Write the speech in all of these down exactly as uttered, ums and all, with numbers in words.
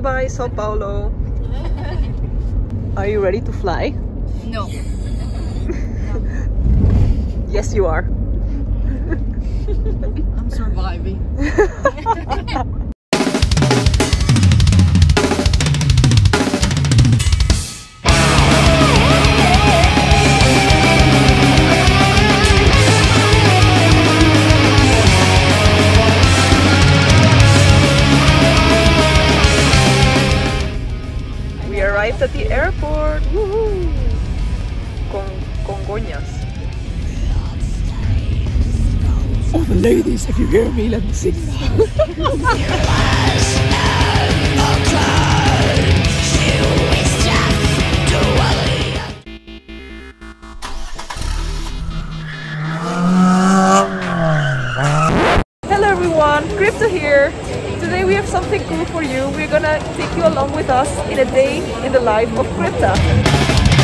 Bye-bye, Sao Paulo. Are you ready to fly? No. Yes, you are. I'm surviving. We arrived at the airport. Woohoo! Con Congonhas. Oh, the ladies, if you hear me, let me sing now. Hello everyone, CRYPTA here. Today we have something cool for you. We're gonna take you along with us in a day in the life of CRYPTA.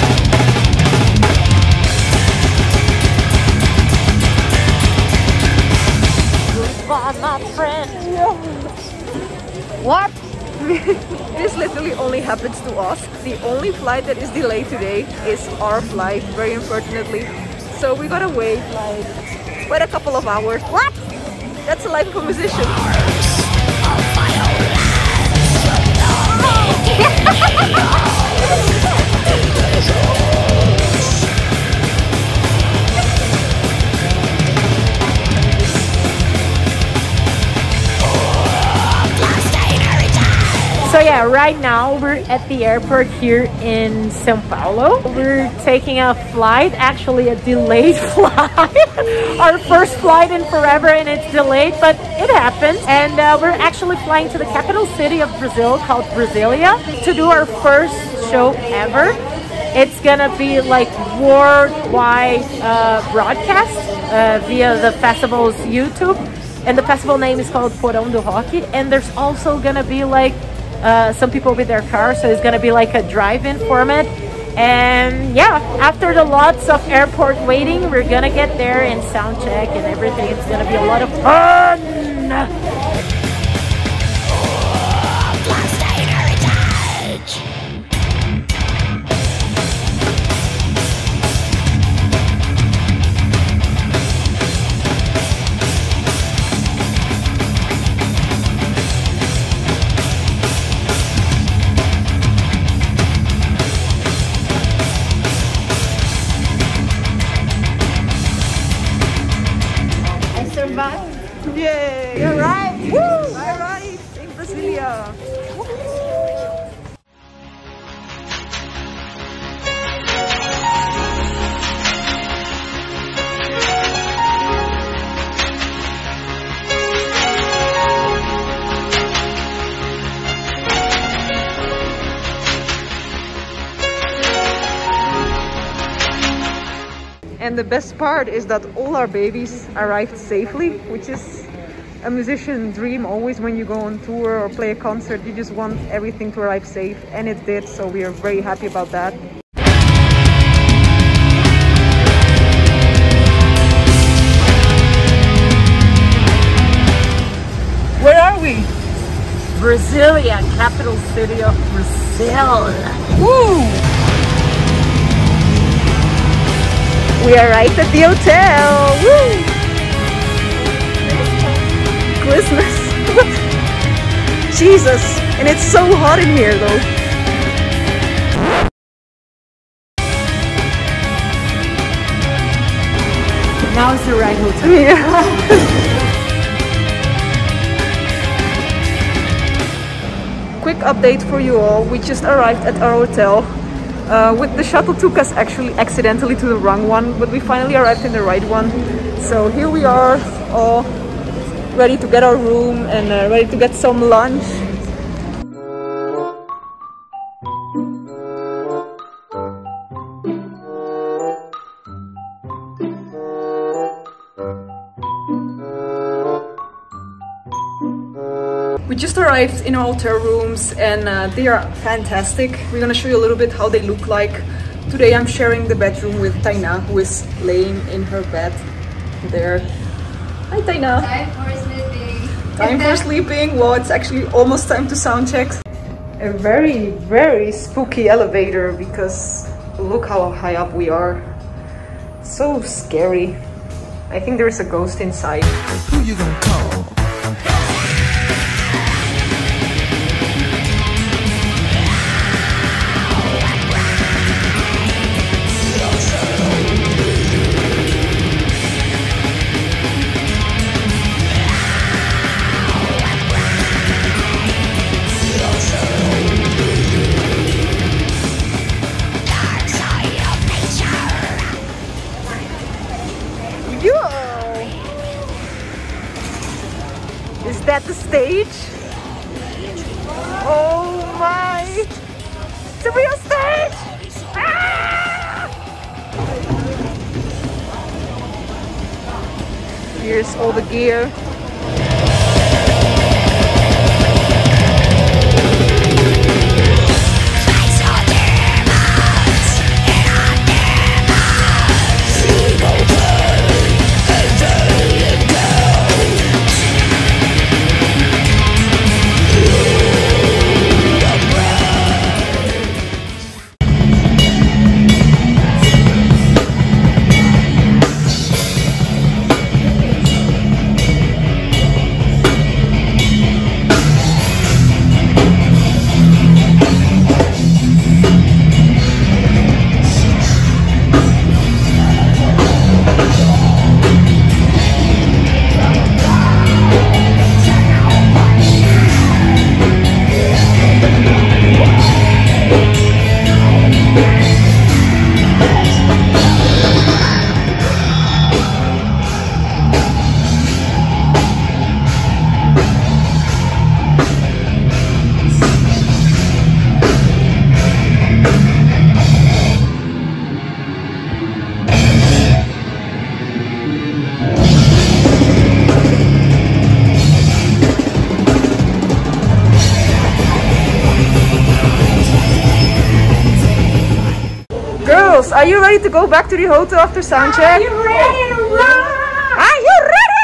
Goodbye, my friend. What? This literally only happens to us. The only flight that is delayed today is our flight, very unfortunately. So we gotta wait like wait a couple of hours. What? That's the life of a musician. So yeah, right now we're at the airport here in São Paulo. We're taking a flight, actually a delayed flight. Our first flight in forever and it's delayed, but it happened. And uh, we're actually flying to the capital city of Brazil called Brasilia to do our first show ever. It's gonna be like worldwide uh, broadcast uh, via the festival's YouTube. And the festival name is called Porão do Rock. And there's also gonna be like Uh, some people with their cars, so it's gonna be like a drive-in format. And yeah, after the lots of airport waiting, we're gonna get there and sound check and everything. It's gonna be a lot of fun. Yay! We arrived! Woo! I arrived in Brasilia! And the best part is that all our babies arrived safely, which is a musician's dream always when you go on tour or play a concert. You just want everything to arrive safe, and it did, so we are very happy about that. Where are we? Brasilia, capital city of Brazil. Woo! We arrived at the hotel! Woo! Christmas! Jesus! And it's so hot in here though. Now it's the right hotel. Yeah. Quick update for you all. We just arrived at our hotel. Uh, with the shuttle took us actually accidentally to the wrong one, but we finally arrived in the right one. So here we are, all ready to get our room and uh, ready to get some lunch. We just arrived in our hotel rooms and uh, they are fantastic. We're gonna show you a little bit how they look like. Today I'm sharing the bedroom with Tainá, who is laying in her bed there. Hi Tainá! Time for sleeping. Time for sleeping. Well, it's actually almost time to sound check. a very, very spooky elevator because look how high up we are. So scary. I think there's a ghost inside. Who you gonna call? Is that the stage? Oh my! It's a real stage! Ah! Here's all the gear. Are you ready to go back to the hotel after sound check? Are you ready to run? Are you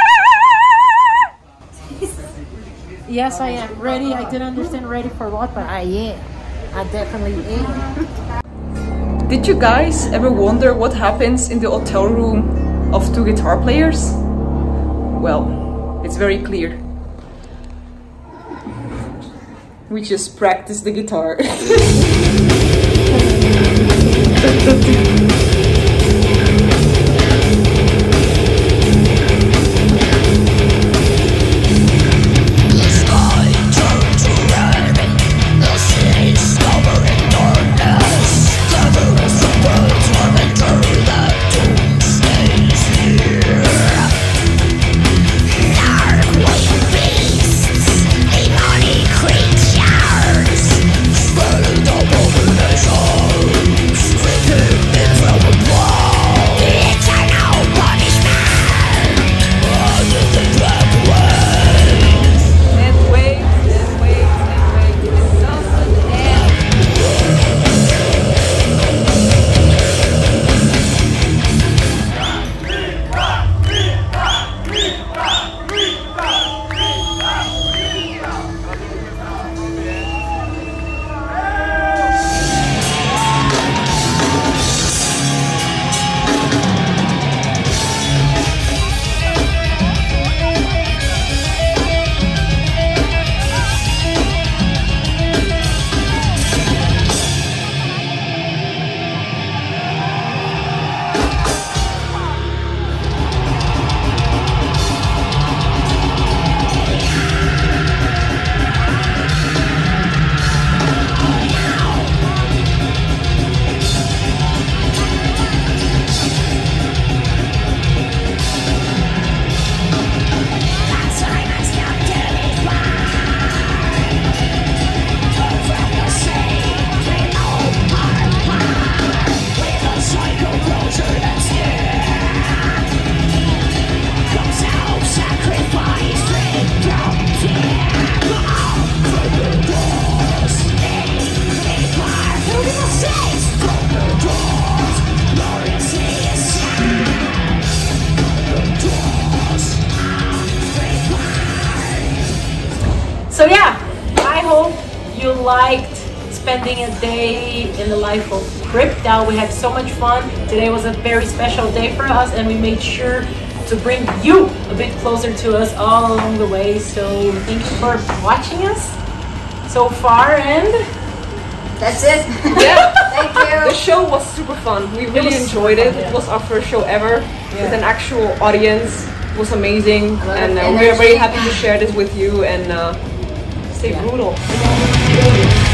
ready? Yes, I am ready. I didn't understand ready for what, but I am. I definitely am. Did you guys ever wonder what happens in the hotel room of two guitar players? Well, it's very clear. We just practice the guitar. So yeah, I hope you liked spending a day in the life of CRYPTA. We had so much fun. Today was a very special day for us, and we made sure to bring you a bit closer to us all along the way. So thank you for watching us so far, and That's it. Yeah. Thank you. The show was super fun. We really was enjoyed super it. fun, yeah. It was our first show ever Yeah. with an actual audience. It was amazing, lot and of uh, we are very energy. happy to share this with you and uh, stay Yeah. brutal.